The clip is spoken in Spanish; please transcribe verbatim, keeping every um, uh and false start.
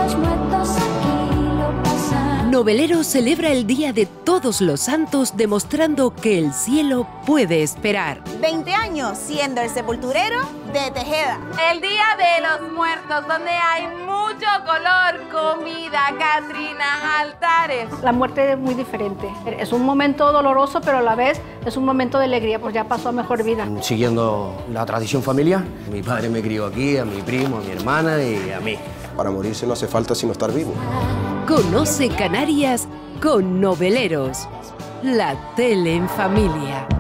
los muertos aquí lo pasan. Novelero celebra el Día de Todos los Santos demostrando que el cielo puede esperar. veinte años siendo el sepulturero de Tejeda. El Día de los Muertos, donde hay mucho color, comida, catrinas, altares. La muerte es muy diferente. Es un momento doloroso, pero a la vez es un momento de alegría, pues ya pasó a mejor vida. Siguiendo la tradición familiar, mi padre me crió aquí, a mi primo, a mi hermana y a mí. Para morirse no hace falta sino estar vivo. Conoce Canarias con Noveleros, la tele en familia.